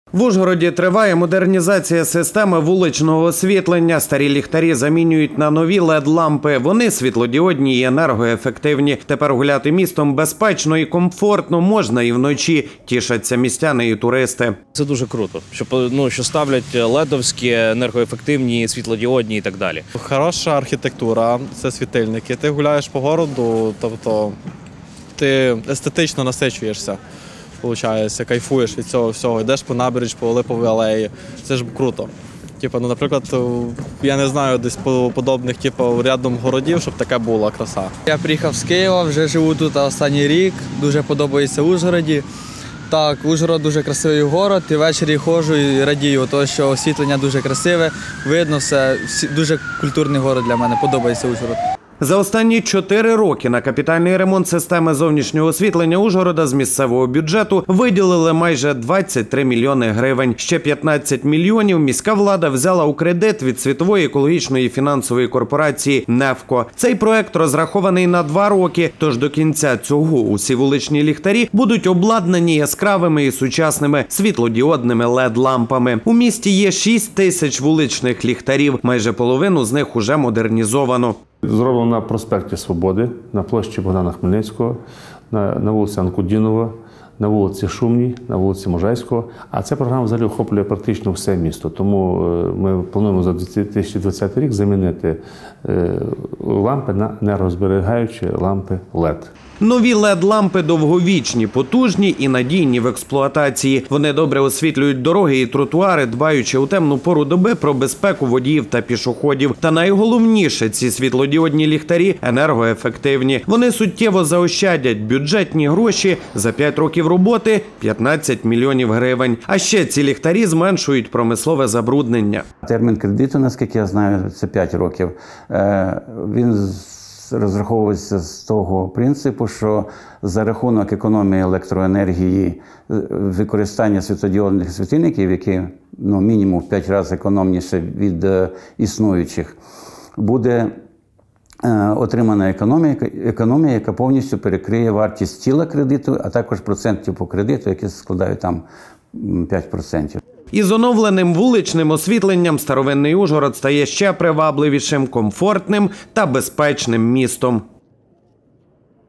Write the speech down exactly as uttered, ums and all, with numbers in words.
В Ужгороді триває модернізація системи вуличного освітлення. Старі ліхтарі замінюють на нові лед-лампи. Вони світлодіодні і енергоефективні. Тепер гуляти містом безпечно і комфортно можна і вночі. Тішаться містяни і туристи. Це дуже круто, що, ну, що ставлять ледовські, енергоефективні, світлодіодні і так далі. Хороша архітектура, це світильники. Ти гуляєш по городу, тобто ти естетично насичуєшся. Получається, кайфуєш від цього всього, йдеш по набережні, по Липовій алеї. Це ж круто. Типу, ну, наприклад, я не знаю десь по подобних типу, рядом городів, щоб така була краса. Я приїхав з Києва, вже живу тут останній рік, дуже подобається Ужгороді. Так, Ужгород дуже красивий город, і ввечері ходжу і радію, тому що освітлення дуже красиве, видно все, дуже культурний город для мене, подобається Ужгород. За останні чотири роки на капітальний ремонт системи зовнішнього освітлення Ужгорода з місцевого бюджету виділили майже двадцять три мільйони гривень. Ще п'ятнадцять мільйонів міська влада взяла у кредит від світової екологічної фінансової корпорації «Нефко». Цей проект розрахований на два роки, тож до кінця цього усі вуличні ліхтарі будуть обладнані яскравими і сучасними світлодіодними лед-лампами. У місті є шість тисяч вуличних ліхтарів, майже половину з них уже модернізовано. Зроблено на проспекті Свободи, на площі Богдана Хмельницького, на, на вулиці Анкудінова, на вулиці Шумній, на вулиці Можайського. А ця програма взагалі охоплює практично все місто. Тому ми плануємо за дві тисячі двадцятий рік замінити лампи на енергозберігаючі лампи лед. Нові лед-лампи довговічні, потужні і надійні в експлуатації. Вони добре освітлюють дороги і тротуари, дбаючи у темну пору доби про безпеку водіїв та пішоходів. Та найголовніше – ці світлодіодні ліхтарі енергоефективні. Вони суттєво заощадять бюджетні гроші. За п'ять років роботи – п'ятнадцять мільйонів гривень. А ще ці ліхтарі зменшують промислове забруднення. Термін кредиту, наскільки я знаю, це п'ять років. Він розраховується з того принципу, що за рахунок економії електроенергії, використання світлодіодних світильників, які ну, мінімум в п'ять разів економніше від е, існуючих, буде е, отримана економія, економія, яка повністю перекриє вартість тіла кредиту, а також процентів по кредиту, які складають там п'ять відсотків. Із оновленим вуличним освітленням старовинний Ужгород стає ще привабливішим, комфортним та безпечним містом.